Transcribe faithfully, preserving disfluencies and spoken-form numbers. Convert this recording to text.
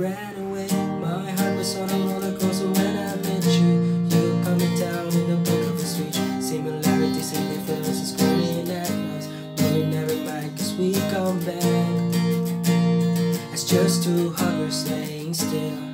ran away. My heart was on a roller coaster when I met you. You coming down in the back of the street. Similarities and differences screaming at us, but we never mind, cause we come back. It's just two hearts staying still.